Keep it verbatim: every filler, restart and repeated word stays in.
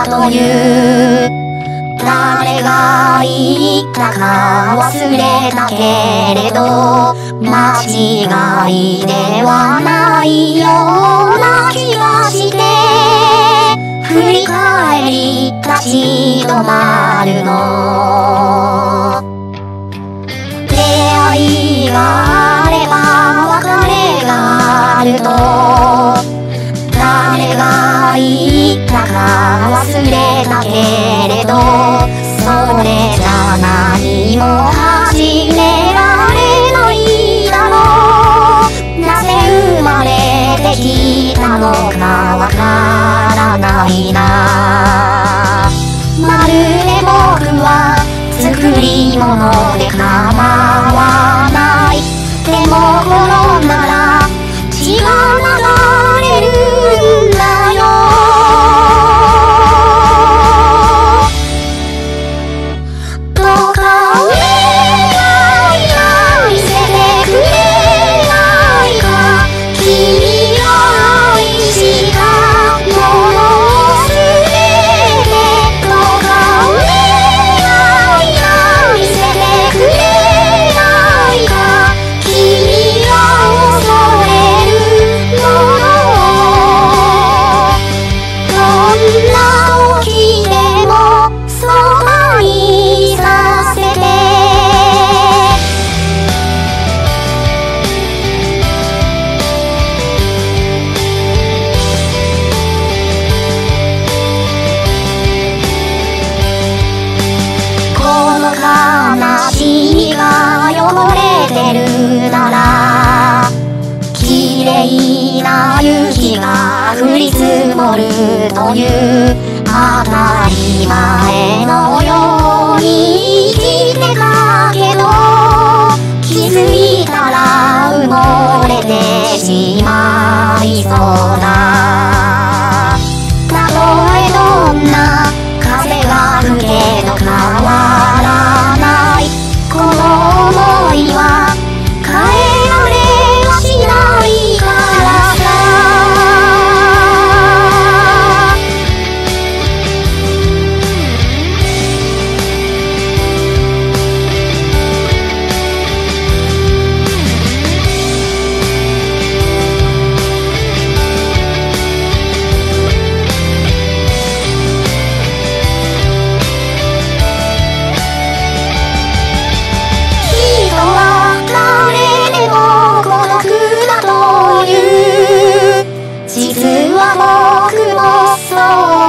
という誰が言ったか忘れたけれど間違いではないような気がして振り返り立ち止まるの出会いがあれば別れがあると誰が言ったか忘れたけれどそれじゃ何も始められないだろうなぜ生まれてきたのかわからないなまるで僕は作り物で構わないでも転んだら血が流れるんだよどうかお願いが見せてくれないか君が愛したものをすべてどうかお願いが見せてくれないか君が恐れるものをどんな時でもそばにさせてこの悲しみが汚れてるなら綺麗な雪が降り積もるという当たり前のように生きてたけど気づいたら埋もれてしまいそうだたとえどんな風が吹けど変わらないこの想いは変えられはしないからさ人は誰でも孤独だという実は僕もそう